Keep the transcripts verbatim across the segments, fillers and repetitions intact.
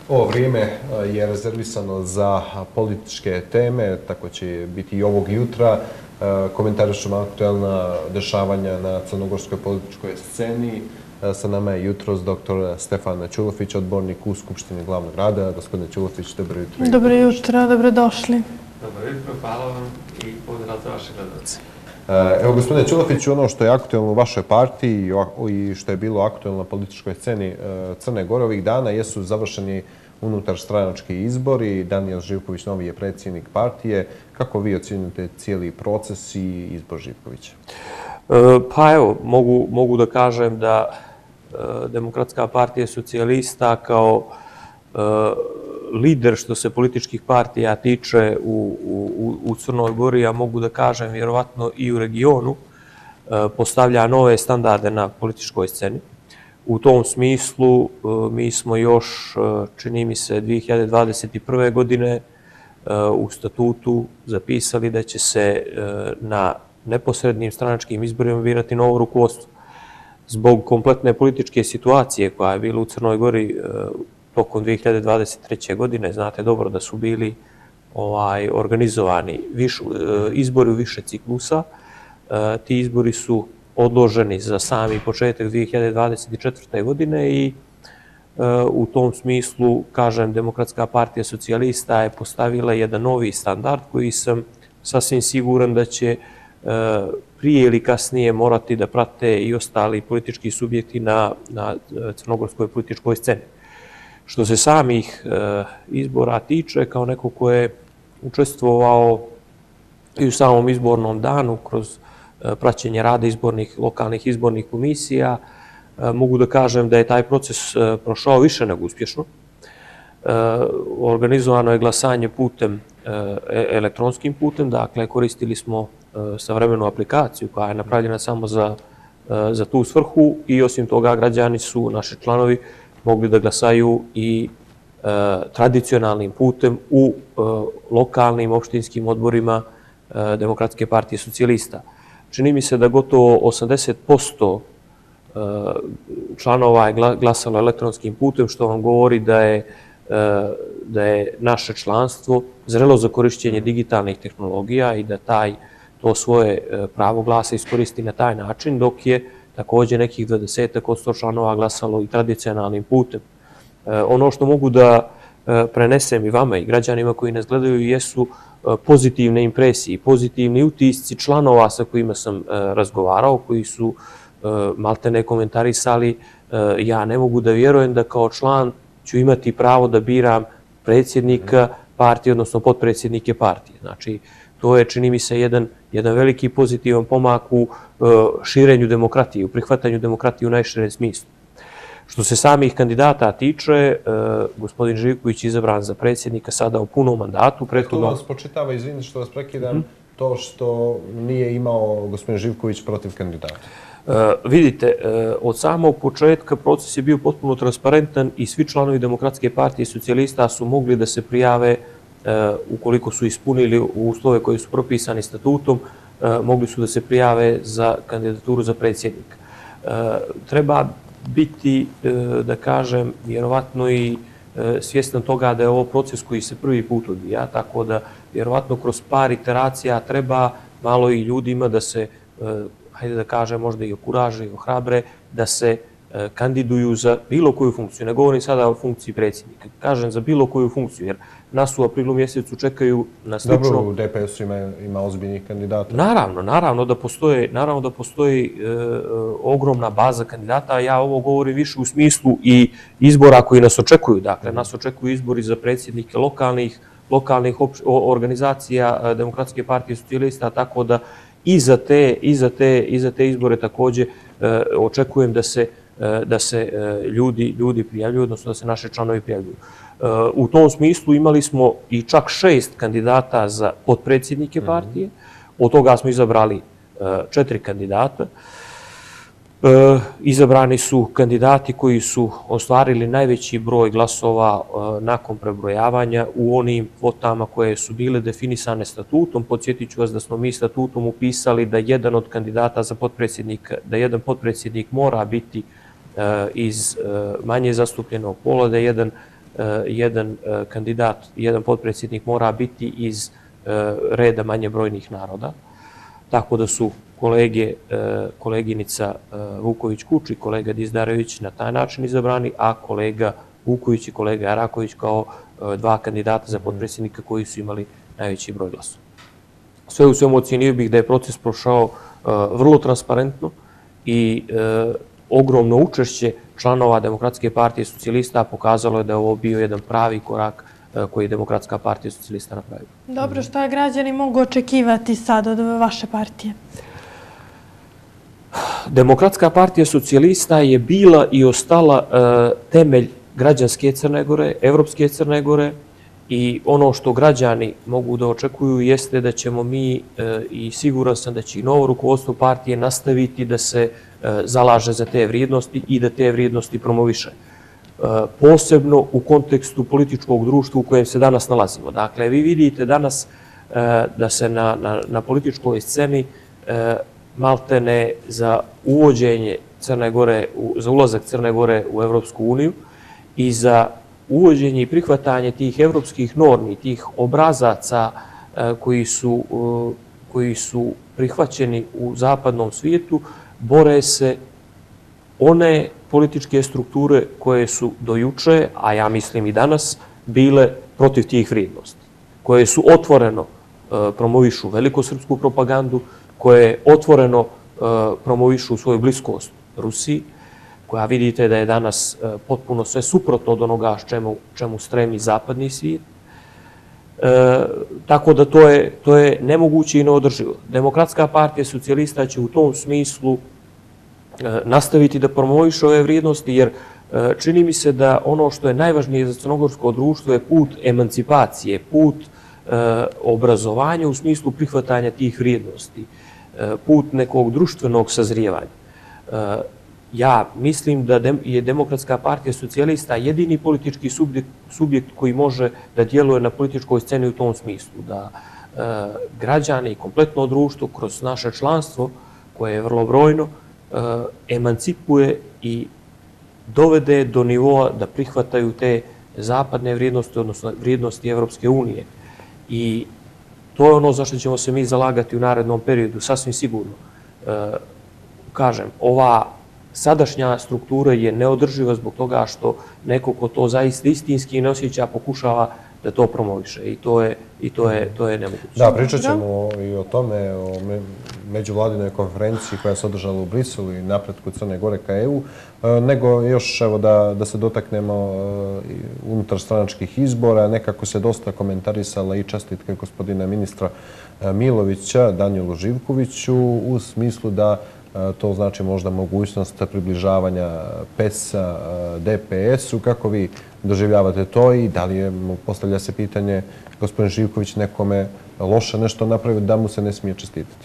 Ovo vrijeme je rezervisano za političke teme, tako će biti i ovog jutra. Komentarišemo aktuelna dešavanja na crnogorskoj političkoj sceni. Sa nama je jutros doktor Stefan Ćulofić, odbornik u Skupštini glavnog grada. Gospodine Ćulofić, dobro jutro. Dobro jutro, dobrodošli. Dobro jutro, hvala vam i pozdrav za vaše gledalce. Evo, gospodine Ćulofiću, ono što je aktuelno u vašoj partiji i što je bilo aktuelno na političkoj sceni Crne Gore ovih dana jesu završeni unutarstranački izbori. Danijel Živković novi je predsjednik partije. Kako vi ocjenjujete cijeli proces i izbor Živkovića? Pa evo, mogu, mogu da kažem da Demokratska partija socijalista kao lider što se političkih partija tiče u, u, u Crnoj Gori, a mogu da kažem vjerovatno i u regionu, postavlja nove standarde na političkoj sceni. U tom smislu mi smo još, čini mi se, dvije hiljade dvadeset prve. godine u statutu zapisali da će se na neposrednim stranačkim izborima birati novo rukovodstvo. Zbog kompletne političke situacije koja je bila u Crnoj Gori tokom dvije hiljade dvadeset treće. godine, znate dobro da su bili ovaj, organizovani viš, izbori u više ciklusa. Ti izbori su odloženi za sami početak dvije hiljade dvadeset četvrte. godine i u tom smislu, kažem, Demokratska partija socijalista je postavila jedan novi standard koji sam sasvim siguran da će prije ili kasnije morati da prate i ostali politički subjekti na, na crnogorskoj političkoj sceni. Što se samih izbora tiče, kao neko ko je učestvovao i u samom izbornom danu kroz praćenje rada izbornih, lokalnih izbornih komisija, mogu da kažem da je taj proces prošao više nego uspješno. Organizovano je glasanje putem, elektronskim putem, dakle koristili smo savremenu aplikaciju koja je napravljena samo za, za tu svrhu i osim toga građani su, naši članovi, mogli da glasaju i e, tradicionalnim putem u e, lokalnim opštinskim odborima e, Demokratske partije socijalista. Čini mi se da gotovo osamdeset posto e, članova je glasalo elektronskim putem, što vam govori da je, e, da je naše članstvo zrelo za korišćenje digitalnih tehnologija i da taj, to svoje pravo glasa iskoristi na taj način, dok je također nekih dvadeset posto članova glasalo i tradicionalnim putem. Ono što mogu da prenesem i vama i građanima koji nas gledaju jesu pozitivne impresije, pozitivni utisci članova sa kojima sam razgovarao, koji su maltene komentarisali: ja ne mogu da vjerujem da kao član ću imati pravo da biram predsjednika partije, odnosno potpredsjednike partije. Znači, to je, čini mi se, jedan, jedan veliki pozitivan pomak u širenju demokratije, u prihvatanju demokratije u najširem smislu. Što se samih kandidata tiče, gospodin Živković je izabran za predsjednika sada u punom mandatu. Prethodno vas počitava, izvinite što vas prekidam, to što nije imao gospodin Živković protiv kandidata. Vidite, od samog početka proces je bio potpuno transparentan i svi članovi Demokratske partije socijalista su mogli da se prijave ukoliko su ispunili uslove koji su propisani statutom, mogli su da se prijave za kandidaturu za predsjednika. Treba biti, da kažem, vjerovatno i svjestan toga da je ovo proces koji se prvi put odvija, tako da vjerovatno kroz par iteracija treba malo i ljudima da se, hajde da kažem, možda i okuraže i ohrabre, da se kandiduju za bilo koju funkciju. Ne govorim sada o funkciji predsjednika. Kažem za bilo koju funkciju, jer nas u aprilu mjesecu čekaju na slično... Dobro, u D P S-u ima, ima ozbiljnih kandidata. Naravno, naravno da postoji, naravno da postoji e, ogromna baza kandidata. Ja ovo govorim više u smislu i izbora koji nas očekuju. Dakle, nas očekuju izbori za predsjednike lokalnih, lokalnih opš, organizacija Demokratske partije socijalista, tako da i za te, i za te, i za te izbore također e, očekujem da se da se ljudi, ljudi prijavljuju, odnosno da se naše članovi prijavljuju. U tom smislu imali smo i čak šest kandidata za potpredsjednike partije, od toga smo izabrali četiri kandidata. Izabrani su kandidati koji su ostvarili najveći broj glasova nakon prebrojavanja u onim kvotama koje su bile definisane statutom. Podsjetit ću vas da smo mi statutom upisali da jedan od kandidata za potpredsjednika, da jedan potpredsjednik mora biti iz manje zastupljenog pola, da jedan jedan kandidat, jedan potpredsjednik mora biti iz reda manje brojnih naroda. Tako da su kolege, koleginica Vuković-Kuč i kolega Dizdarević na taj način izabrani, a kolega Vuković i kolega Araković kao dva kandidata za potpredsjednika koji su imali najveći broj glasova. Sve u svemu ocijenio bih da je proces prošao vrlo transparentno i ogromno učešće članova Demokratske partije socijalista pokazalo je da je ovo bio jedan pravi korak koji je Demokratska partija socijalista napravila. Dobro, šta građani mogu očekivati sad od vaše partije? Demokratska partija socijalista je bila i ostala temelj građanske Crne Gore, evropske Crne Gore, i ono što građani mogu da očekuju jeste da ćemo mi, i siguran sam da će i novo rukovodstvo partije nastaviti da se zalaže za te vrijednosti i da te vrijednosti promoviše. Posebno u kontekstu političkog društva u kojem se danas nalazimo. Dakle, vi vidite danas da se na, na, na političkoj sceni maltene za uvođenje Crne Gore, za ulazak Crne Gore u Evropsku uniju i za uvođenje i prihvatanje tih evropskih normi, tih obrazaca koji su, koji su prihvaćeni u zapadnom svijetu, bore se one političke strukture koje su do juče, a ja mislim i danas, bile protiv tih vrijednosti, koje su otvoreno promovišu velikosrpsku propagandu, koje otvoreno promovišu svoju bliskost Rusiji, koja vidite da je danas potpuno sve suprotno od onoga čemu, čemu stremi zapadni svijet. E, tako da to je, to je nemoguće i neodrživo. Demokratska partija socijalista će u tom smislu e, nastaviti da promoviše ove vrijednosti, jer e, čini mi se da ono što je najvažnije za crnogorsko društvo je put emancipacije, put e, obrazovanja u smislu prihvatanja tih vrijednosti, e, put nekog društvenog sazrijevanja. E, Ja mislim da je Demokratska partija socijalista jedini politički subjekt, subjekt koji može da djeluje na političkoj sceni u tom smislu, da e, građani i kompletno društvo kroz naše članstvo, koje je vrlo brojno, e, emancipuje i dovede do nivoa da prihvataju te zapadne vrijednosti, odnosno vrijednosti Evropske unije. I to je ono za što ćemo se mi zalagati u narednom periodu, sasvim sigurno. E, kažem, ova sadašnja struktura je neodrživa zbog toga što neko ko to zaista istinski ne osjeća pokušava da to promoviše i to je, i to je, to je nemoguće. Da, pričat ćemo i o tome, o međuvladinoj konferenciji koja se održala u Briselu i napretku Crne Gore ka E U, nego još evo da, da se dotaknemo unutar stranačkih izbora. Nekako se dosta komentarisala i čestitke gospodina ministra Milovića, Danijelu Živkoviću, u smislu da to znači možda mogućnost približavanja P E S-a D P S-u. Kako vi doživljavate to i da li je, postavlja se pitanje, gospodin Živković nekome loše nešto napravio da mu se ne smije čestitati?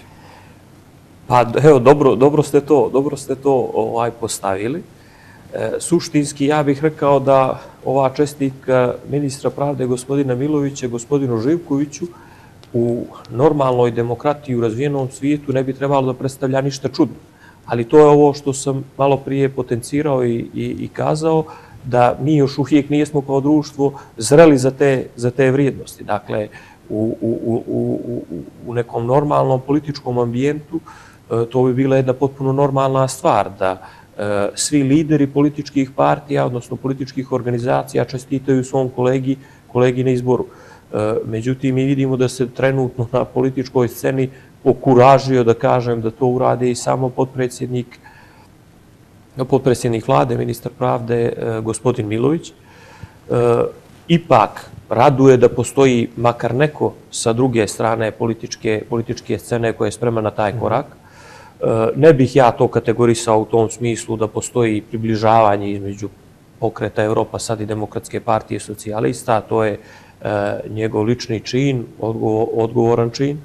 Pa evo, dobro, dobro ste to, dobro ste to ovaj, postavili. E, suštinski ja bih rekao da ova čestitka ministra pravde gospodina Milovića gospodinu Živkoviću u normalnoj demokratiji u razvijenom svijetu ne bi trebalo da predstavlja ništa čudno. Ali to je ovo što sam malo prije potencirao i, i, i kazao, da mi još uvijek nijesmo kao društvo zreli za te, za te vrijednosti. Dakle, u, u, u, u, u nekom normalnom političkom ambijentu to bi bila jedna potpuno normalna stvar, da e, svi lideri političkih partija, odnosno političkih organizacija, čestitaju svom kolegi, kolegi na izboru. Međutim, mi vidimo da se trenutno na političkoj sceni okuražio, da kažem, da to urade i samo potpredsjednik, potpredsjednik vlade, ministar pravde, gospodin Milović. Ipak, raduje da postoji makar neko sa druge strane političke, političke scene koja je spremna na taj korak. Ne bih ja to kategorisao u tom smislu da postoji približavanje između pokreta Evropa sad i Demokratske partije socijalista, to je njegov lični čin, odgovoran čin.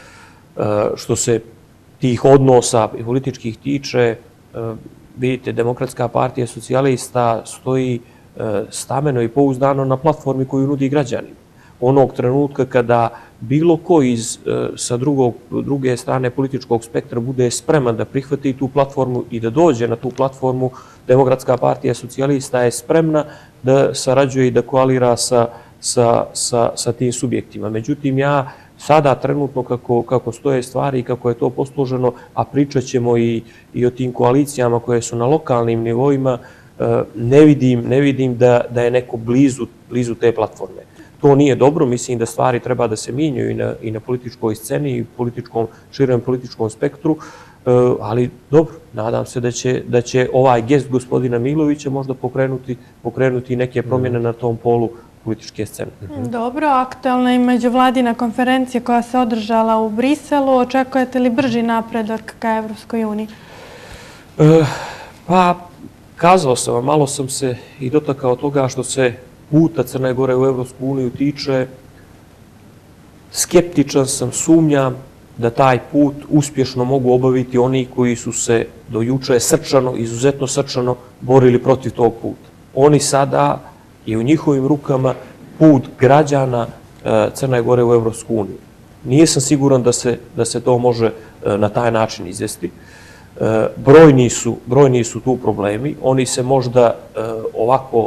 Što se tih odnosa političkih tiče, vidite, Demokratska partija socijalista stoji stameno i pouzdano na platformi koju nudi građanima, onog trenutka kada bilo ko iz, sa drugog, druge strane političkog spektra bude spreman da prihvati tu platformu i da dođe na tu platformu, Demokratska partija socijalista je spremna da sarađuje i da koalira sa, sa, sa, sa tim subjektima. Međutim, ja sada trenutno kako, kako stoje stvari i kako je to posloženo, a pričat ćemo i, i o tim koalicijama koje su na lokalnim nivoima, ne vidim, ne vidim da, da je neko blizu, blizu te platforme. To nije dobro, mislim da stvari treba da se mijenjaju i na, i na političkoj sceni i političkom, širem političkom spektru, ali dobro, nadam se da će, da će ovaj gest gospodina Milovića možda pokrenuti, pokrenuti neke promjene na tom polu političke scene. Dobro, aktualna i međuvladina konferencija koja se održala u Briselu, očekujete li brži napredak ka Evropskoj uniji? E, pa, kazao sam vam, malo sam se i dotakao toga što se puta Crne Gore u Evropsku uniju tiče. Skeptičan sam, sumnjam da taj put uspješno mogu obaviti oni koji su se do juče srčano, izuzetno srčano borili protiv tog puta. Oni sada je u njihovim rukama put građana Crne Gore u Evropsku uniju. Nisam siguran da se, da se to može na taj način izvesti. Brojni su, brojni su tu problemi. Oni se možda ovako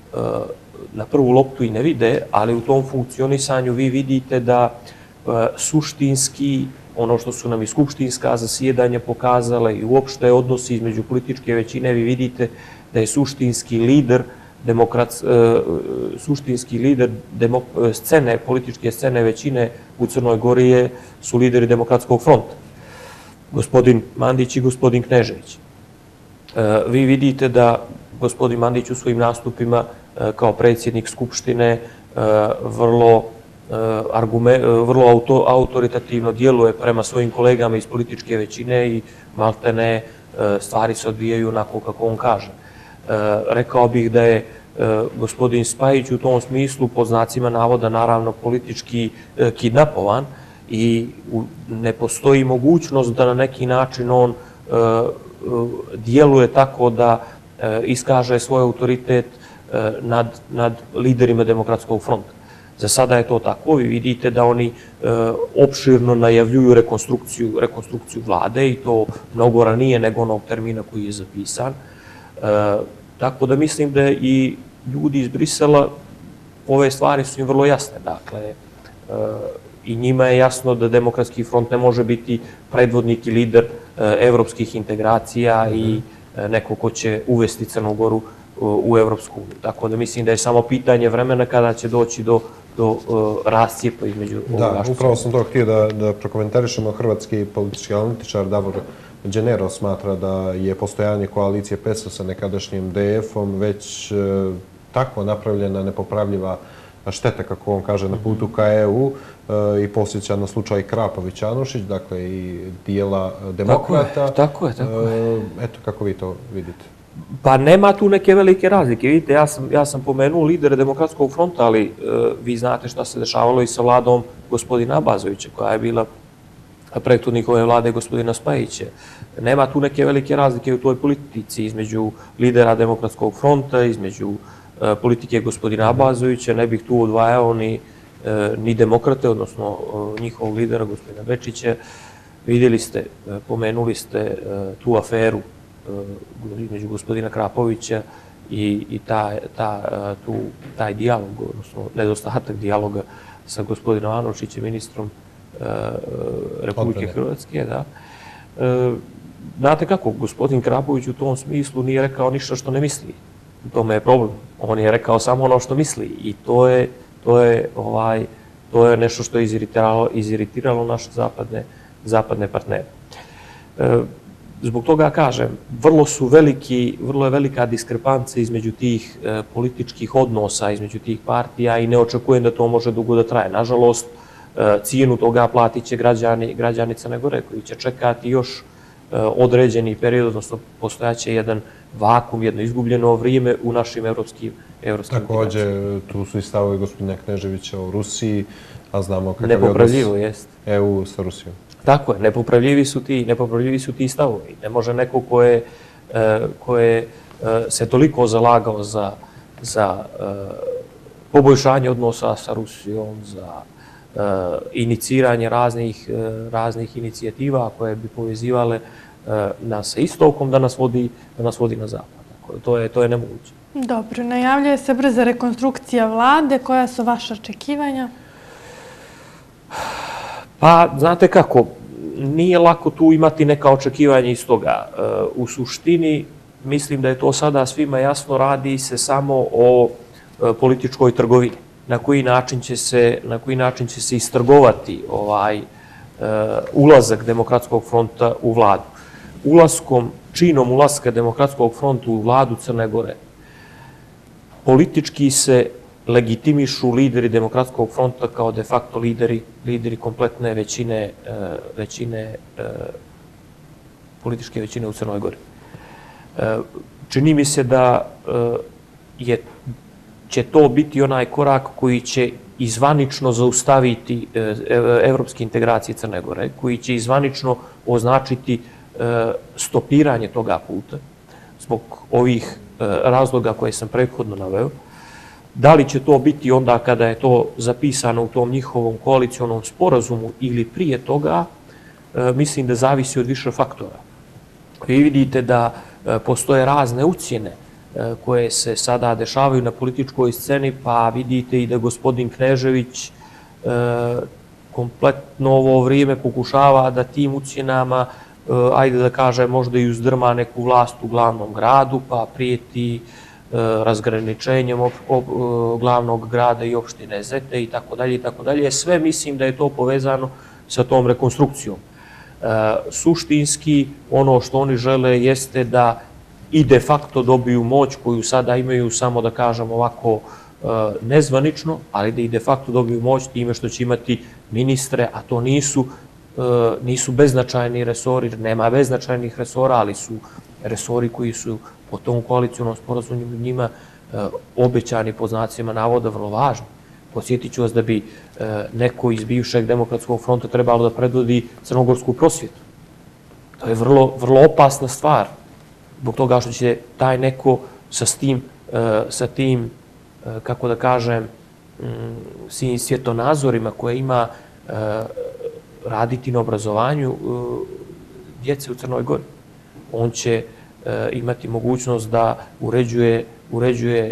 na prvu loptu i ne vide, ali u tom funkcionisanju vi vidite da suštinski, ono što su nam i skupštinska zasjedanja pokazale i uopšte odnosi između političke većine, vi vidite da je suštinski lider demokrat, suštinski lider scene, političke scene većine u Crnoj Gori je, su lideri Demokratskog fronta. Gospodin Mandić i gospodin Knežević. Vi vidite da gospodin Mandić u svojim nastupima kao predsjednik Skupštine vrlo, vrlo autoritativno djeluje prema svojim kolegama iz političke većine i maltene stvari se odvijaju onako kako on kaže. Rekao bih da je gospodin Spajić u tom smislu, pod znacima navoda, naravno politički kidnapovan i ne postoji mogućnost da na neki način on djeluje tako da iskaže svoj autoritet nad, nad liderima Demokratskog fronta. Za sada je to tako. Vi vidite da oni opširno najavljuju rekonstrukciju, rekonstrukciju vlade i to mnogo ranije nego onog termina koji je zapisan. Tako da mislim da i ljudi iz Brisela, ove stvari su im vrlo jasne. Dakle, i njima je jasno da Demokratski front ne može biti predvodnik i lider evropskih integracija i neko ko će uvesti Crnu Goru u Evropsku uniju. Tako da mislim da je samo pitanje vremena kada će doći do, do rascijepa između ovoga. Da, upravo sam to htio da, da prokomentarišemo. Hrvatski politički analitičar Davor Đenero smatra da je postojanje koalicije P E S O sa nekadašnjim D F-om već e, tako napravljena nepopravljiva šteta, kako on kaže, na putu ka E U e, i posjeća na slučaj Krapović-Anušić, dakle i dijela demokrata. Tako je, tako je. E, eto, kako vi to vidite? Pa nema tu neke velike razlike. Vidite, ja sam, ja sam pomenuo lidere Demokratskog fronta, ali e, vi znate šta se dešavalo i sa vladom gospodina Abazovića, koja je bila prethodnik ove vlade gospodina Spajića. Nema tu neke velike razlike u toj politici između lidera Demokratskog fronta, između e, politike gospodina Abazovića. Ne bih tu odvajao ni, e, ni demokrate, odnosno e, njihovog lidera gospodina Bečića. Vidjeli ste, e, pomenuli ste e, tu aferu između gospodina Krapovića i, i ta, ta, tu, taj dijalog, odnosno nedostatak dijaloga sa gospodinom Anušićem, ministrom e, Republike Hrvatske. Da. E, znate kako, gospodin Krapović u tom smislu nije rekao ništa što ne misli. U tome je problem. On je rekao samo ono što misli i to je, to je, ovaj, to je nešto što je iziritiralo, iziritiralo naše zapadne, zapadne partnere. E, Zbog toga kažem, vrlo su veliki, vrlo je velika diskrepancija između tih e, političkih odnosa, između tih partija i ne očekujem da to može dugo da traje. Nažalost, e, cijenu toga platit će građani, građani Crne Gore koji će čekati još e, određeni period, odnosno postojaće jedan vakum, jedno izgubljeno vrijeme u našim evropskim evropskim Također, tu su i stavovi gospodina Kneževića o Rusiji, a znamo kakav je odnos E U sa Rusijom. Tako je, nepopravljivi su ti, nepopravljivi su ti stavovi. Ne može neko ko je, ko je se toliko zalagao za, za poboljšanje odnosa sa Rusijom, za iniciranje raznih, raznih inicijativa koje bi povezivale nas sa istokom da nas vodi, da nas vodi na zapad. Tako, to je, to je nemoguće. Dobro, najavljuje se brza rekonstrukcija vlade. Koja su vaše očekivanja? Pa, znate kako, nije lako tu imati neka očekivanja iz toga. U suštini, mislim da je to sada svima jasno, radi se samo o političkoj trgovini. Na koji način će se, na koji način će se istrgovati ovaj ulazak Demokratskog fronta u vladu. Ulaskom, činom ulaska Demokratskog fronta u vladu Crne Gore, politički se legitimišu lideri Demokratskog fronta kao de facto lideri, lideri kompletne većine, većine, političke većine u Crnoj Gori. Čini mi se da je, će to biti onaj korak koji će izvanično zaustaviti evropske integracije Crne Gore, koji će izvanično označiti stopiranje toga puta zbog ovih razloga koje sam prethodno naveo. Da li će to biti onda kada je to zapisano u tom njihovom koalicionom sporazumu ili prije toga, mislim da zavisi od više faktora. Vi vidite da postoje razne ucjene koje se sada dešavaju na političkoj sceni, pa vidite i da gospodin Knežević kompletno ovo vrijeme pokušava da tim ucjenama, ajde da kaže, možda i uzdrma neku vlast u glavnom gradu, pa prijeti razgraničenjem glavnog grada i opštine Zete i tako dalje i tako dalje. Sve mislim da je to povezano sa tom rekonstrukcijom. Suštinski, ono što oni žele jeste da i de facto dobiju moć koju sada imaju, samo da kažem ovako nezvanično, ali da i de facto dobiju moć time što će imati ministre, a to nisu, nisu beznačajni resori, nema beznačajnih resora, ali su resori koji su po tom koalicionom sporazumu njima obećani pod znacima navoda vrlo važni. Podsjetit ću vas da bi neko iz bivšeg Demokratskog fronta trebalo da predvodi crnogorsku prosvjetu. To je vrlo, vrlo opasna stvar, zbog toga što će taj neko sa tim, sa tim, kako da kažem, svim svjetonazorima koje ima raditi na obrazovanju djece u Crnoj Gori. On će imati mogućnost da uređuje, uređuje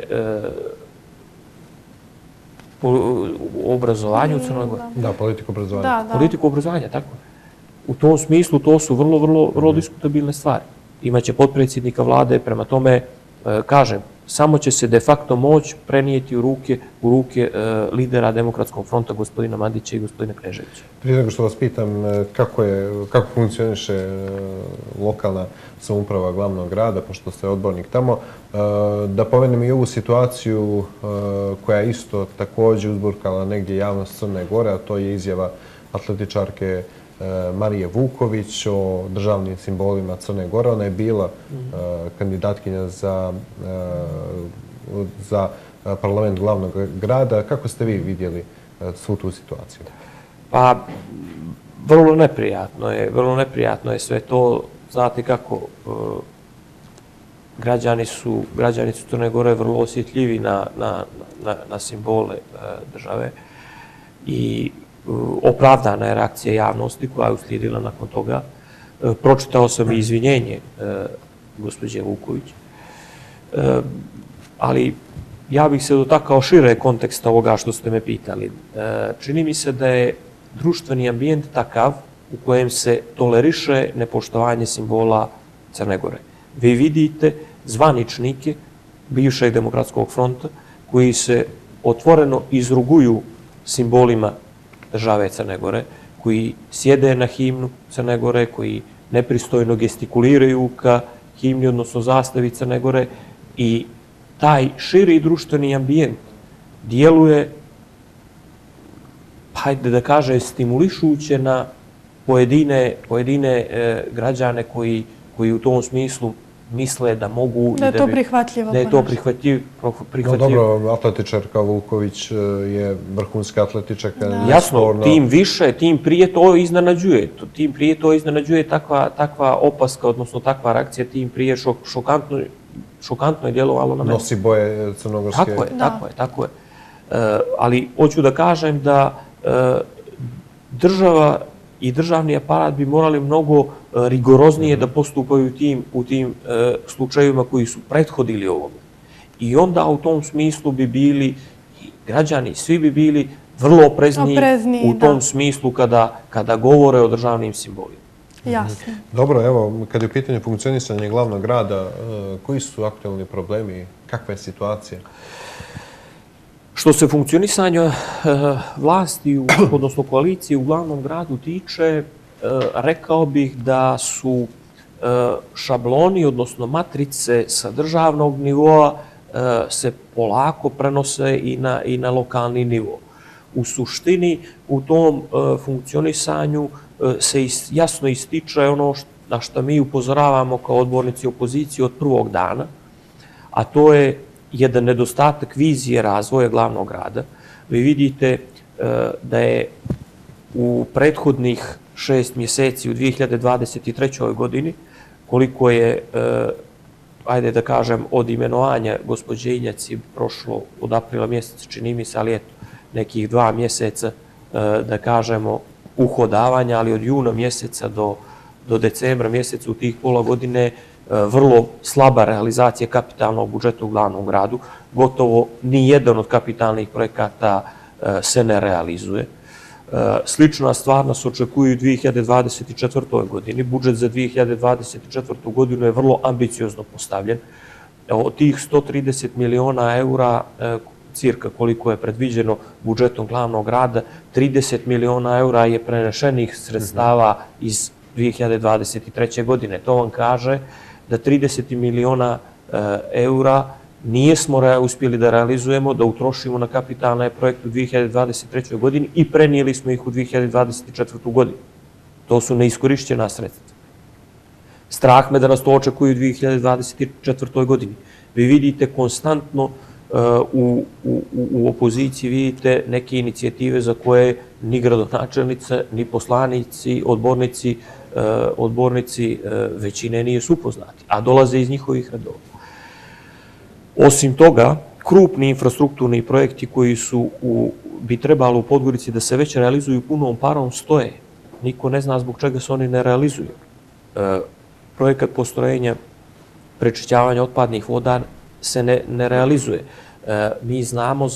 obrazovanje u Crnoj Gori. Da, politiku obrazovanja. Da, da. Politiku obrazovanja, tako. U tom smislu to su vrlo, vrlo, vrlo diskutabilne stvari. Imaće potpredsjednika vlade, prema tome, kažem, samo će se de facto moć prenijeti u ruke, u ruke lidera Demokratskog fronta, gospodina Mandića i gospodina Kneževića. Prije nego što vas pitam kako, je, kako funkcioniše lokalna samouprava glavnog grada, pošto ste odbornik tamo, da pomenem i ovu situaciju koja je isto također uzburkala negdje javnost Crne Gore, a to je izjava atletičarke Marije Vuković o državnim simbolima Crne Gore. Ona je bila kandidatkinja za, za parlament glavnog grada. Kako ste vi vidjeli svu tu situaciju? Pa, vrlo neprijatno je, vrlo neprijatno je sve to. Znate kako, građani su, građani su Crne Gore vrlo osjetljivi na, na, na, na simbole države i opravdana je reakcija javnosti koja je uslijedila nakon toga. Pročitao sam i izvinjenje gospođe Vuković, ali ja bih se dotakao šire konteksta ovoga što ste me pitali. Čini mi se da je društveni ambijent takav u kojem se toleriše nepoštovanje simbola Crne Gore. Vi vidite zvaničnike bivšeg Demokratskog fronta koji se otvoreno izruguju simbolima države Crne Gore, koji sjede na himnu Crne Gore, koji nepristojno gestikuliraju ka himni, odnosno zastavi Crne Gore, i taj širi društveni ambijent djeluje, hajde da kaže, stimulišuće na pojedine, pojedine građane koji, koji u tom smislu misle da mogu... Da je to prihvatljivo. Da je to prihvatljivo. No dobro, atletičarka Vuković je vrhunska atletičarka. Jasno, tim više, tim prije to iznenađuje. Tim prije to iznenađuje takva, takva opaska, odnosno takva reakcija, tim prije šok, šokantno, šokantno je djelovalo na mene. Nosi boje crnogorske. Tako je, tako je, tako je. Ali hoću da kažem da država i državni aparat bi morali mnogo rigoroznije da postupaju u tim slučajevima koji su prethodili ovome. I onda u tom smislu bi bili, građani, svi bi bili vrlo oprezniji u tom smislu kada govore o državnim simbolima. Jasno. Dobro, evo, kad je u pitanju funkcionisanja glavnog grada, koji su aktualni problemi, kakva je situacija? Što se funkcionisanja vlasti, odnosno koalicije u glavnom gradu tiče, rekao bih da su šabloni, odnosno matrice sa državnog nivoa se polako prenose i na lokalni nivo. U suštini, u tom funkcionisanju se jasno ističe ono na što mi upozoravamo kao odbornici opozicije od prvog dana, a to je jedan nedostatak vizije razvoja glavnog grada. Vi vidite da je u prethodnih šest mjeseci u dvije hiljade dvadeset trećoj. godini, koliko je, ajde da kažem, od imenovanja gospođe Injac je prošlo od aprila mjeseca, čini mi se, ali eto, nekih dva mjeseca, da kažemo, uhodavanja, ali od juna mjeseca do decembra mjeseca u tih pola godine vrlo slaba realizacija kapitalnog budžeta u glavnom gradu. Gotovo ni jedan od kapitalnih projekata se ne realizuje. Slična stvar nas očekuje u dvije hiljade dvadeset četvrtoj. godini. Budžet za dvije hiljade dvadeset četvrtu. godinu je vrlo ambiciozno postavljen. Od tih sto trideset miliona eura, cirka koliko je predviđeno budžetom glavnog grada, trideset miliona eura je prenešenih sredstava iz dvije hiljade dvadeset treće. godine. To vam kaže da trideset miliona eura nijesmo uspjeli da realizujemo, da utrošimo na kapitalne projekte u dvije hiljade dvadeset trećoj. godini i prenijeli smo ih u dvije hiljade dvadeset četvrtu. godinu. To su neiskorišćena sredstva. Strah me da nas to očekuje u dvije hiljade dvadeset četvrtoj. godini. Vi vidite konstantno u opoziciji, vidite neke inicijative za koje ni gradonačelnice, ni poslanici, odbornici, odbornici većine nije su upoznati, a dolaze iz njihovih redova. Osim toga, krupni infrastrukturni projekti koji su bi trebalo u Podgorici da se već realizuju punom parom stoje. Niko ne zna zbog čega se oni ne realizuju. Projekat postrojenja prečišćavanja otpadnih voda se ne realizuje. Mi znamo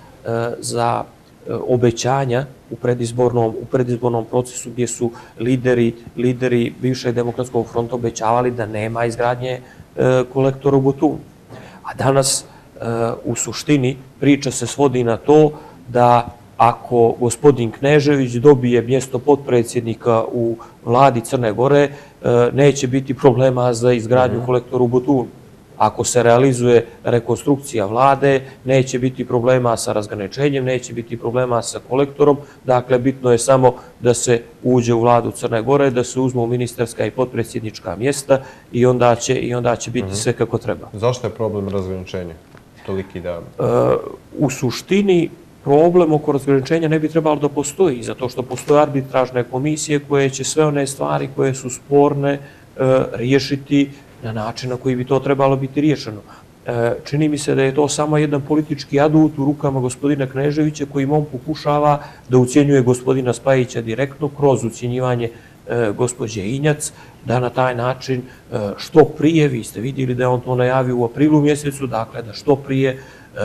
za obećanja u predizbornom procesu gdje su lideri bivšeg demokratskog fronta obećavali da nema izgradnje kolektora u Botunu. A danas u suštini priča se svodi na to da ako gospodin Knežević dobije mjesto potpredsjednika u vladi Crne Gore, neće biti problema za izgradnju kolektora u Botunu. Ako se realizuje rekonstrukcija vlade, neće biti problema sa razgraničenjem, neće biti problema sa kolektorom. Dakle, bitno je samo da se uđe u vladu Crne Gore, da se uzmu ministarska i potpredsjednička mjesta i onda će biti sve kako treba. Zašto je problem razgraničenja toliki da... U suštini, problem oko razgraničenja ne bi trebalo da postoji, zato što postoje arbitražne komisije koje će sve one stvari koje su sporne riješiti na način na koji bi to trebalo biti riješeno. Čini mi se da je to samo jedan politički adut u rukama gospodina Kneževića kojim on pokušava da ucijenjuje gospodina Spajića direktno kroz ucijenjivanje gospođe Injac, da na taj način što prije, vi ste vidjeli da je on to najavio u aprilu mjesecu, dakle da što prije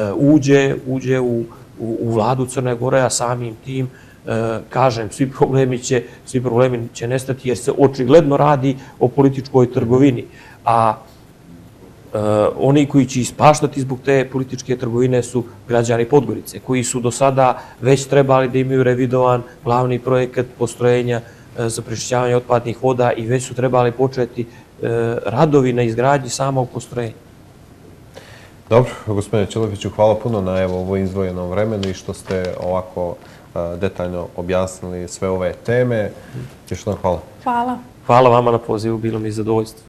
uđe u vladu Crne Gore, a samim tim, kažem, svi problemi će nestati jer se očigledno radi o političkoj trgovini. A oni koji će ispaštati zbog te političke trgovine su građani Podgorice, koji su do sada već trebali da imaju revidovan glavni projekat postrojenja za prečišćavanje otpadnih voda i već su trebali početi radovi na izgradnji samog postrojenja. Dobro, gospodine Ćiloviću, hvala puno na ovo izdvojenom vremenu i što ste ovako detaljno objasnili sve ove teme. Još jednom hvala. Hvala. Hvala vama na pozivu, bilo mi zadovoljstvo.